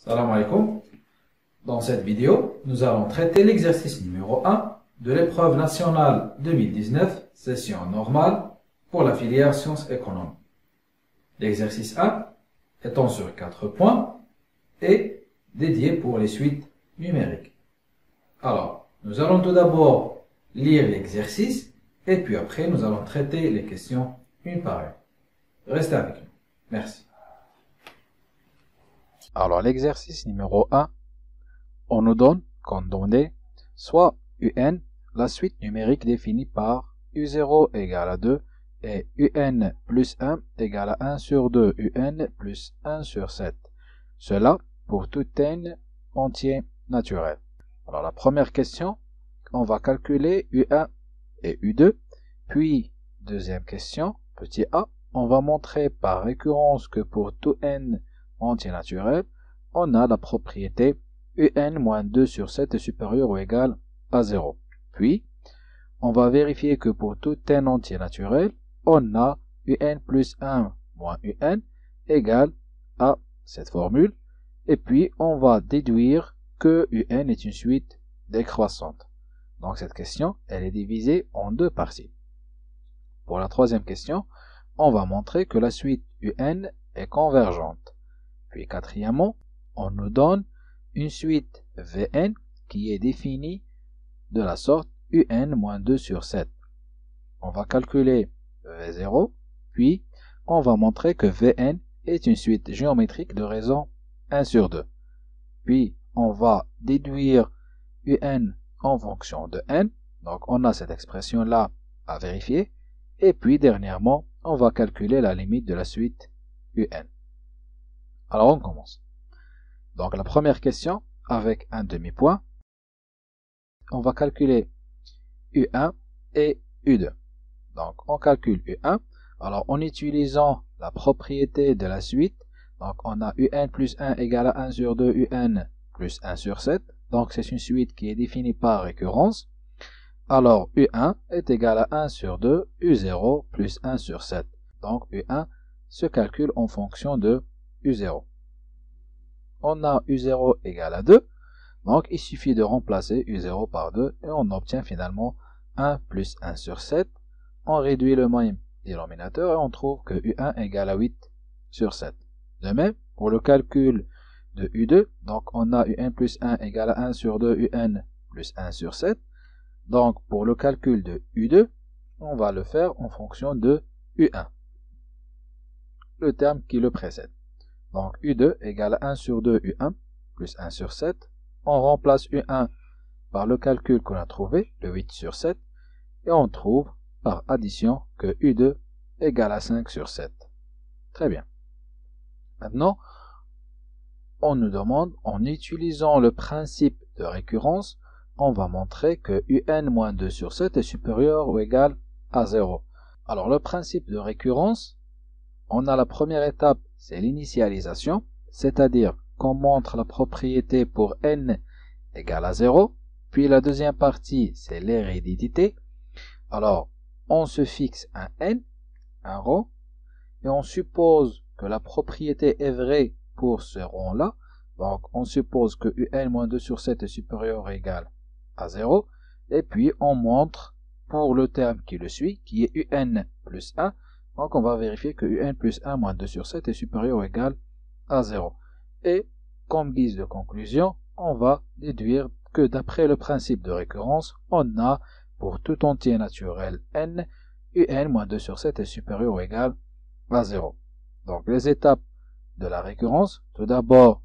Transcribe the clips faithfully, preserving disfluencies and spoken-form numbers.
Salam alaikum. Dans cette vidéo, nous allons traiter l'exercice numéro un de l'épreuve nationale deux mille dix-neuf, session normale pour la filière sciences économiques. L'exercice un étant sur quatre points et dédié pour les suites numériques. Alors, nous allons tout d'abord lire l'exercice et puis après nous allons traiter les questions une par une. Restez avec nous. Merci. Alors l'exercice numéro un, on nous donne comme données soit un, la suite numérique définie par u zéro égale à deux et un plus un égale à un sur deux, un plus un sur sept. Cela pour tout n entier naturel. Alors la première question, on va calculer u un et u deux, puis deuxième question, petit a, on va montrer par récurrence que pour tout n entier naturel, on a la propriété un moins deux sur sept est supérieur ou égal à zéro. Puis, on va vérifier que pour tout n entier naturel, on a un plus un moins un égale à cette formule. Et puis, on va déduire que un est une suite décroissante. Donc, cette question, elle est divisée en deux parties. Pour la troisième question, on va montrer que la suite un est convergente. Puis, quatrièmement, on nous donne une suite Vn qui est définie de la sorte un moins deux sur sept. On va calculer v zéro, puis on va montrer que Vn est une suite géométrique de raison un sur deux. Puis on va déduire un en fonction de n, donc on a cette expression-là à vérifier. Et puis dernièrement, on va calculer la limite de la suite un. Alors on commence. Donc la première question, avec un demi-point, on va calculer u un et u deux. Donc on calcule u un, alors en utilisant la propriété de la suite, donc on a un plus un égale à un sur deux, un plus un sur sept, donc c'est une suite qui est définie par récurrence. Alors u un est égal à un sur deux, u zéro plus un sur sept. Donc u un se calcule en fonction de u zéro. On a u zéro égale à deux, donc il suffit de remplacer u zéro par deux et on obtient finalement un plus un sur sept. On réduit le même dénominateur et on trouve que u un égale à huit sur sept. De même, pour le calcul de u deux, donc on a u un plus un égale à un sur deux, un plus un sur sept. Donc pour le calcul de u deux, on va le faire en fonction de u un, le terme qui le précède. Donc u deux égale à un sur deux, un plus un sur sept. On remplace u un par le calcul qu'on a trouvé, le huit sur sept. Et on trouve par addition que u deux égale à cinq sur sept. Très bien. Maintenant, on nous demande, en utilisant le principe de récurrence, on va montrer que un moins deux sur sept est supérieur ou égal à zéro. Alors le principe de récurrence, on a la première étape, c'est l'initialisation, c'est-à-dire qu'on montre la propriété pour n égale à zéro. Puis la deuxième partie, c'est l'hérédité. Alors, on se fixe un n, un rond, et on suppose que la propriété est vraie pour ce rond-là. Donc, on suppose que un moins deux sur sept est supérieur ou égal à zéro. Et puis, on montre pour le terme qui le suit, qui est un plus un. Donc, on va vérifier que un plus un moins deux sur sept est supérieur ou égal à zéro. Et, comme guise de conclusion, on va déduire que d'après le principe de récurrence, on a pour tout entier naturel n, un moins deux sur sept est supérieur ou égal à zéro. Donc, les étapes de la récurrence, tout d'abord,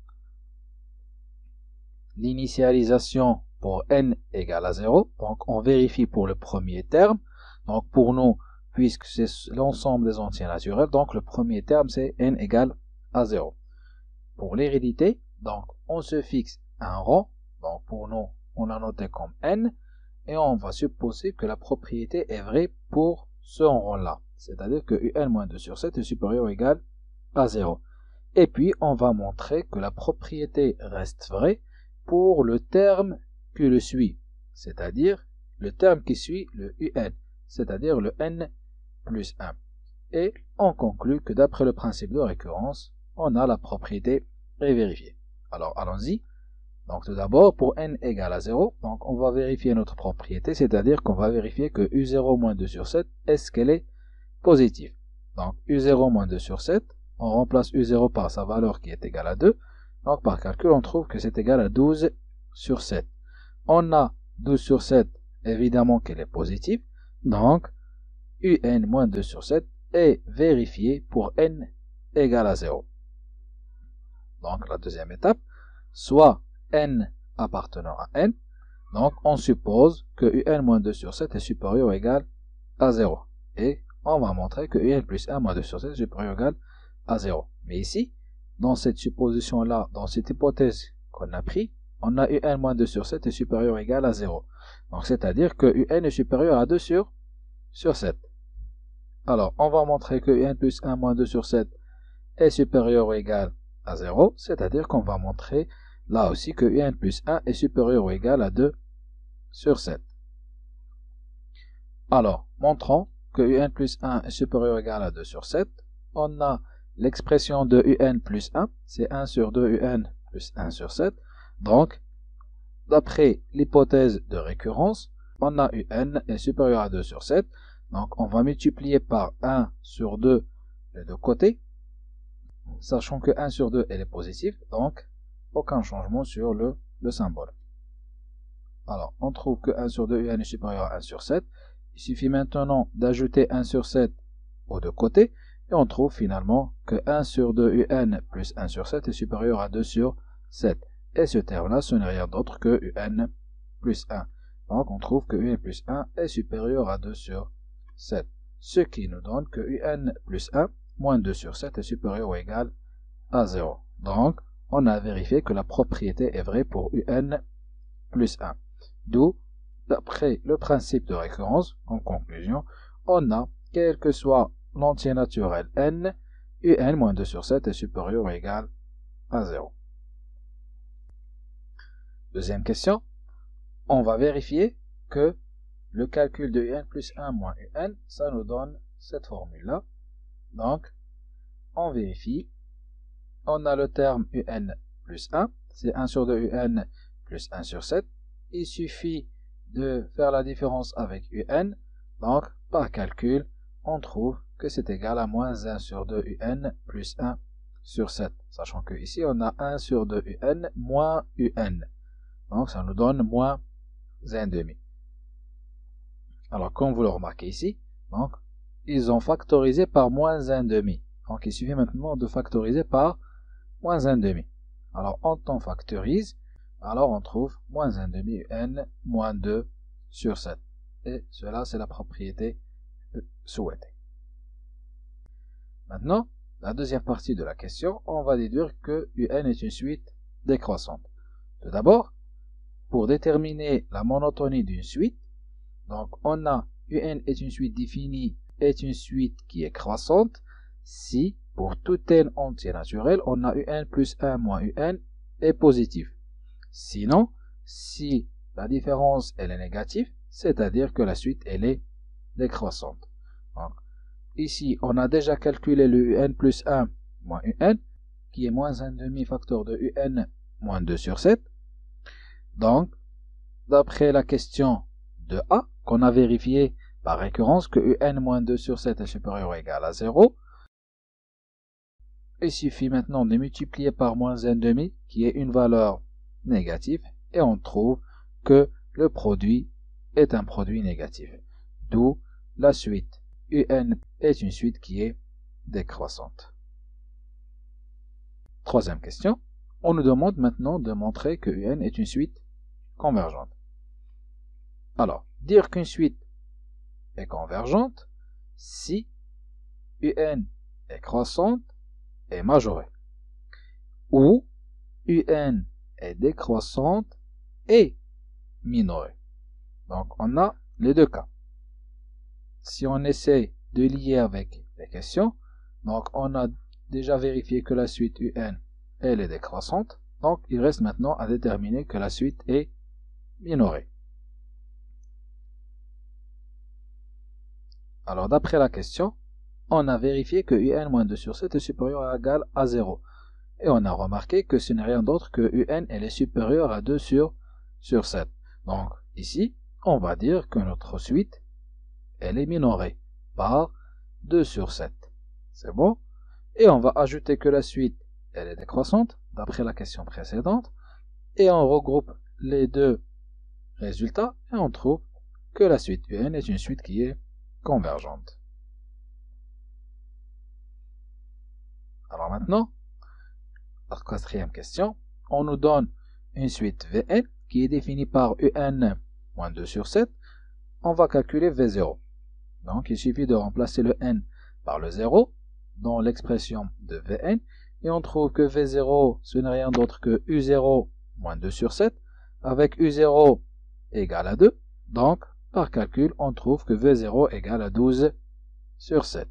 l'initialisation pour n égale à zéro. Donc, on vérifie pour le premier terme. Donc, pour nous, puisque c'est l'ensemble des entiers naturels, donc le premier terme, c'est n égale à zéro. Pour l'hérédité, donc, on se fixe un rond. Donc, pour nous, on a noté comme n. Et on va supposer que la propriété est vraie pour ce rond-là. C'est-à-dire que un moins deux sur sept est supérieur ou égal à zéro. Et puis, on va montrer que la propriété reste vraie pour le terme qui le suit. C'est-à-dire le terme qui suit le un. C'est-à-dire le n plus un. Et on conclut que d'après le principe de récurrence, on a la propriété est vérifiée. Alors, allons-y. Donc, tout d'abord, pour n égale à zéro, donc on va vérifier notre propriété, c'est-à-dire qu'on va vérifier que u zéro moins deux sur sept, est-ce qu'elle est positive? Donc, u zéro moins deux sur sept, on remplace u zéro par sa valeur qui est égale à deux. Donc, par calcul, on trouve que c'est égal à douze sur sept. On a douze sur sept, évidemment qu'elle est positive. Donc, un moins deux sur sept est vérifié pour n égale à zéro. Donc, la deuxième étape, soit n appartenant à n, donc on suppose que un moins deux sur sept est supérieur ou égal à zéro. Et on va montrer que un plus un moins deux sur sept est supérieur ou égal à zéro. Mais ici, dans cette supposition-là, dans cette hypothèse qu'on a pris, on a un moins deux sur sept est supérieur ou égal à zéro. Donc, c'est-à-dire que un est supérieur à deux sur, sur sept. Alors, on va montrer que un plus un moins deux sur sept est supérieur ou égal à zéro, c'est-à-dire qu'on va montrer là aussi que un plus un est supérieur ou égal à deux sur sept. Alors, montrons que un plus un est supérieur ou égal à deux sur sept. On a l'expression de un plus un, c'est un sur deux un plus un sur sept. Donc, d'après l'hypothèse de récurrence, on a un est supérieur à deux sur sept. Donc, on va multiplier par un sur deux les deux côtés, sachant que un sur deux elle est positive, donc aucun changement sur le, le symbole. Alors, on trouve que un sur deux un est supérieur à un sur sept. Il suffit maintenant d'ajouter un sur sept aux deux côtés, et on trouve finalement que un sur deux un plus un sur sept est supérieur à deux sur sept. Et ce terme-là, ce n'est rien d'autre que un plus un. Donc, on trouve que un plus un est supérieur à deux sur sept. Ce qui nous donne que un plus un moins deux sur sept est supérieur ou égal à zéro. Donc, on a vérifié que la propriété est vraie pour un plus un. D'où, d'après le principe de récurrence, en conclusion, on a, quel que soit l'entier naturel n, un moins deux sur sept est supérieur ou égal à zéro. Deuxième question, on va vérifier que le calcul de un plus un moins un, ça nous donne cette formule-là. Donc, on vérifie. On a le terme un plus un, c'est un sur deux un plus un sur sept. Il suffit de faire la différence avec un. Donc, par calcul, on trouve que c'est égal à moins un sur deux un plus un sur sept. Sachant que ici, on a un sur deux un moins un. Donc, ça nous donne moins un demi. Alors, comme vous le remarquez ici, donc, ils ont factorisé par moins un demi. Donc, il suffit maintenant de factoriser par moins un demi. Alors, quand on factorise, alors on trouve moins un demi n moins deux sur sept. Et cela, c'est la propriété souhaitée. Maintenant, la deuxième partie de la question, on va déduire que un est une suite décroissante. Tout d'abord, pour déterminer la monotonie d'une suite, donc on a un est une suite définie, est une suite qui est croissante, si pour tout n entier naturel, on a un plus un moins un est positif. Sinon, si la différence elle est négative, c'est-à-dire que la suite elle est décroissante. Donc, ici, on a déjà calculé le un plus un moins un, qui est moins un demi facteur de un moins deux sur sept. Donc, d'après la question de A, qu'on a vérifié par récurrence que un moins deux sur sept est supérieur ou égal à zéro, il suffit maintenant de multiplier par moins un demi, qui est une valeur négative, et on trouve que le produit est un produit négatif. D'où la suite un est une suite qui est décroissante. Troisième question. On nous demande maintenant de montrer que un est une suite convergente. Alors, dire qu'une suite est convergente si un est croissante et majorée, ou un est décroissante et minorée. Donc, on a les deux cas. Si on essaie de lier avec les questions, donc on a déjà vérifié que la suite un elle est décroissante, donc il reste maintenant à déterminer que la suite est minorée. Alors d'après la question, on a vérifié que un moins deux sur sept est supérieur ou égal à zéro. Et on a remarqué que ce n'est rien d'autre que un, elle est supérieure à deux sur, sur sept. Donc, ici, on va dire que notre suite, elle est minorée par deux sur sept. C'est bon? Et on va ajouter que la suite, elle est décroissante, d'après la question précédente. Et on regroupe les deux résultats et on trouve que la suite un est une suite qui est convergente. Alors maintenant, la quatrième question, on nous donne une suite Vn qui est définie par un moins deux sur sept. On va calculer V zéro. Donc il suffit de remplacer le n par le zéro dans l'expression de Vn et on trouve que V zéro ce n'est rien d'autre que U zéro moins deux sur sept avec U zéro égale à deux. Donc par calcul on trouve que V zéro égale à douze sur sept.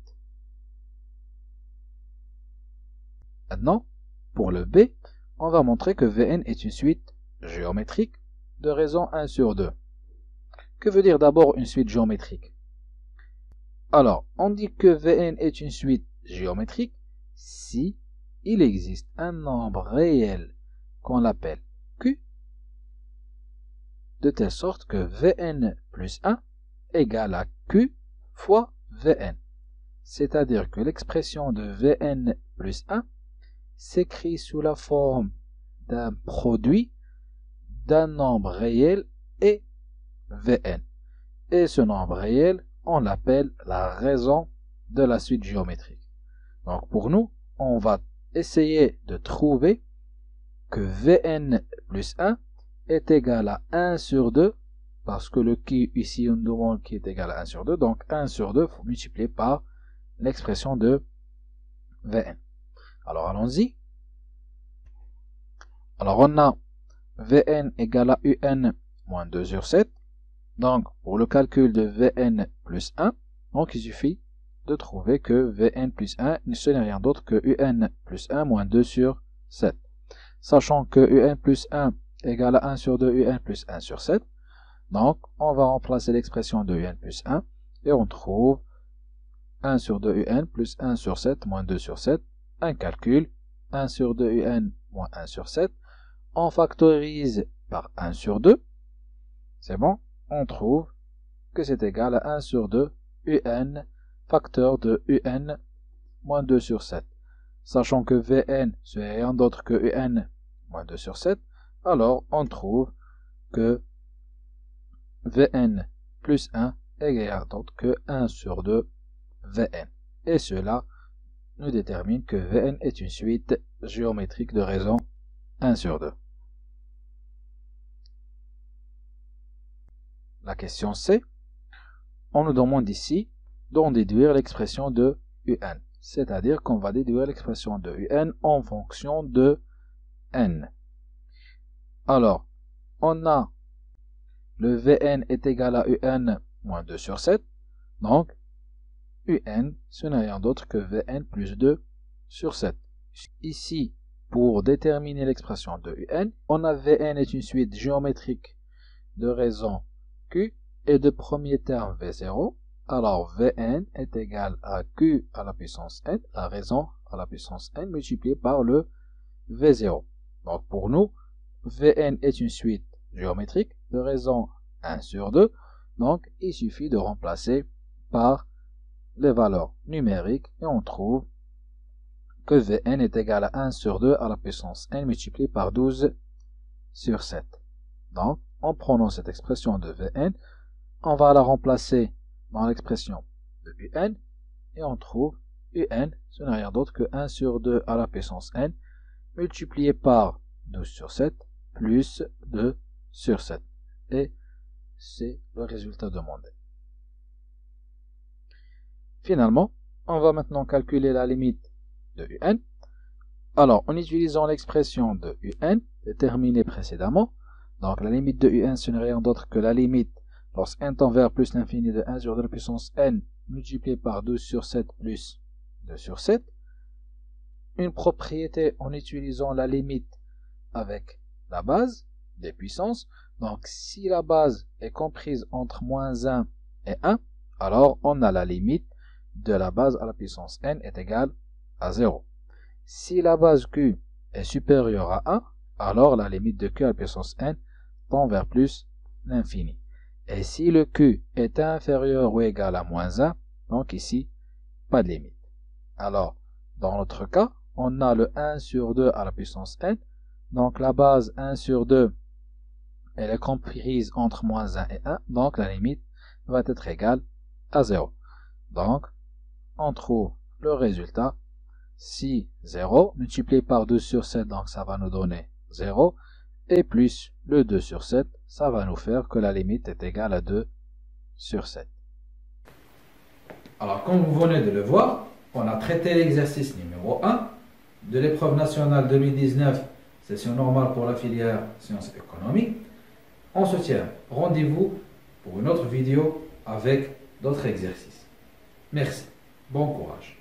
Maintenant, pour le B, on va montrer que Vn est une suite géométrique de raison un sur deux. Que veut dire d'abord une suite géométrique? Alors, on dit que Vn est une suite géométrique si il existe un nombre réel qu'on appelle Q, de telle sorte que Vn plus un égale à Q fois Vn. C'est-à-dire que l'expression de Vn plus un s'écrit sous la forme d'un produit d'un nombre réel et Vn. Et ce nombre réel, on l'appelle la raison de la suite géométrique. Donc pour nous, on va essayer de trouver que Vn plus un est égal à un sur deux, parce que le Q ici on demande qui est égal à un sur deux, donc un sur deux, il faut multiplier par l'expression de Vn. Alors allons-y. Alors on a Vn égale à un moins deux sur sept. Donc pour le calcul de Vn plus un, donc il suffit de trouver que Vn plus un ce n'est rien d'autre que un plus un moins deux sur sept. Sachant que un plus un égale à un sur deux, un plus un sur sept. Donc on va remplacer l'expression de un plus un et on trouve un sur deux un plus un sur sept moins deux sur sept. Un calcul, un sur deux un moins un sur sept. On factorise par un sur deux. C'est bon, on trouve que c'est égal à un sur deux un facteur de un moins deux sur sept. Sachant que Vn ce n'est rien d'autre que un moins deux sur sept, alors on trouve que Vn plus un est égal d'autre que un sur deux Vn. Et cela nous détermine que Vn est une suite géométrique de raison un sur deux. La question C, on nous demande ici d'en déduire l'expression de un. C'est-à-dire qu'on va déduire l'expression de un en fonction de n. Alors, on a le Vn est égal à un moins deux sur sept. Donc, un, ce n'est rien d'autre que Vn plus deux sur sept. Ici, pour déterminer l'expression de un, on a Vn est une suite géométrique de raison Q et de premier terme V zéro. Alors Vn est égal à Q à la puissance n, la raison à la puissance n multiplié par le V zéro. Donc pour nous, Vn est une suite géométrique de raison un sur deux. Donc il suffit de remplacer par les valeurs numériques et on trouve que Vn est égal à un sur deux à la puissance n multiplié par douze sur sept. Donc en prenant cette expression de Vn, on va la remplacer dans l'expression de un et on trouve un, ce n'est rien d'autre que un sur deux à la puissance n multiplié par douze sur sept plus deux sur sept. Et c'est le résultat demandé. Finalement, on va maintenant calculer la limite de un. Alors, en utilisant l'expression de un déterminée précédemment, donc la limite de un ce n'est rien d'autre que la limite lorsque n tend vers plus l'infini de un sur deux à la puissance n multiplié par douze sur sept plus deux sur sept. Une propriété en utilisant la limite avec la base des puissances. Donc si la base est comprise entre moins un et un, alors on a la limite de la base à la puissance n est égale à zéro. Si la base Q est supérieur à un, alors la limite de q à la puissance n tend vers plus l'infini. Et si le q est inférieur ou égal à moins un, donc ici, pas de limite. Alors, dans notre cas, on a le un sur deux à la puissance n, donc la base un sur deux, elle est comprise entre moins un et un, donc la limite va être égale à zéro. Donc, on trouve le résultat. Si zéro multiplié par deux sur sept, donc ça va nous donner zéro, et plus le deux sur sept, ça va nous faire que la limite est égale à deux sur sept. Alors, comme vous venez de le voir, on a traité l'exercice numéro un de l'épreuve nationale deux mille dix-neuf, session normale pour la filière sciences économiques. On se tient rendez-vous pour une autre vidéo avec d'autres exercices. Merci. Bon courage.